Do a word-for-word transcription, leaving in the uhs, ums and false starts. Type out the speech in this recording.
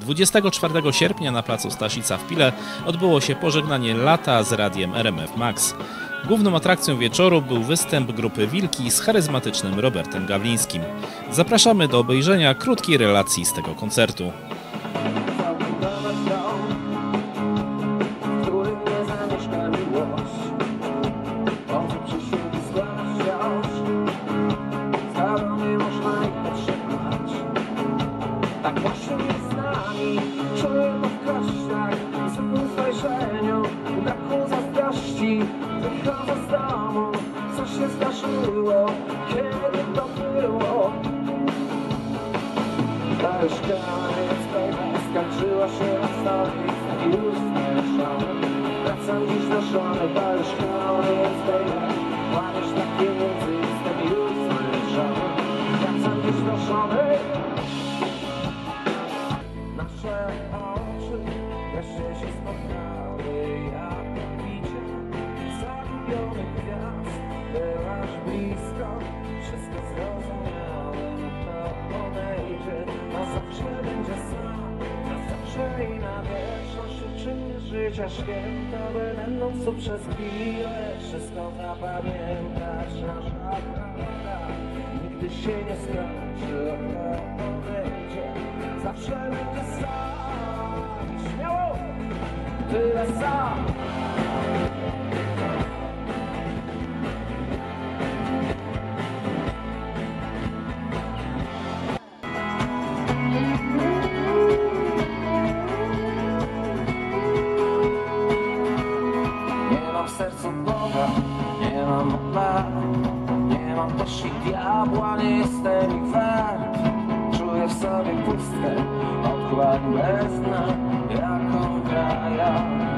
dwudziestego czwartego sierpnia na placu Staszica w Pile odbyło się pożegnanie lata z radiem R M F Max. Główną atrakcją wieczoru był występ grupy Wilki z charyzmatycznym Robertem Gawlińskim. Zapraszamy do obejrzenia krótkiej relacji z tego koncertu. Tak właśnie jest z nami, czuję to w kościach, w zwykłym spojrzeniu, braku zazdrości. Wychodzę z domu, co się zdarzyło, kiedy to było. To już koniec, baby, skończyła się historia, tak już zmieszany. Wracam dziś do żony, to już koniec, baby, łamiesz takie między, jestem już zmieszany. Wracam dziś do żony. Nasze oczy wreszcie się spotkały, jak bicie zagubionych gwiazd. Byłaś blisko, wszystko zrozumiałem, kto odejdzie, na zawsze będzie sam, na zawsze i na wieczność. Uczynię życia święta, by będąc tu przez chwilę wszystko zapamiętać. Nasza prawda nigdy się nie skończy, kto odejdzie, zawsze będzie sam. Śmiało! Tyle sam. Nie mam w sercu Boga, nie mam lat, nie mam też i diabła, nie jestem ich wart. Czuję w sobie pustkę, otchłań bez dna, jaką gra ja.